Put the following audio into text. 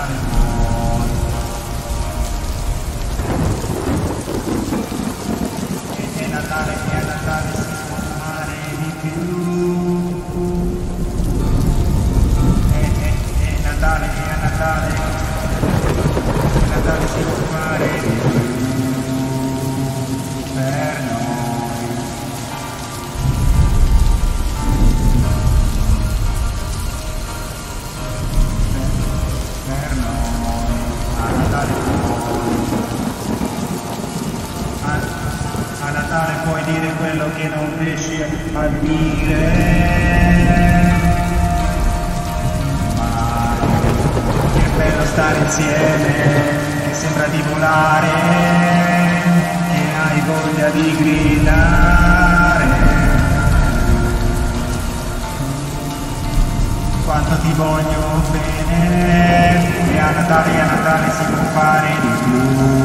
Natale buono. E Natale si può fare di più. E Natale si può fare di più per noi. Per noi. A Natale a Natale puoi dire quello che non riesci a dire. Ma che bello stare insieme, che sembra di volare, che hai voglia di gridare. Quanto ti voglio bene, e a Natale si può fare di più.